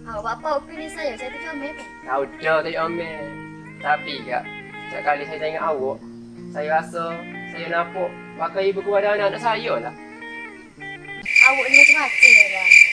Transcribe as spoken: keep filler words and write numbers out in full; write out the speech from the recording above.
Awak apa opini saya? Saya tu comel kan? Tahu dah tak omel. Tapi kak, setiap kali saya tengok awak, saya rasa saya nampak pakai ibu kepada anak-anak saya lah. Awak ni macam-macam lah.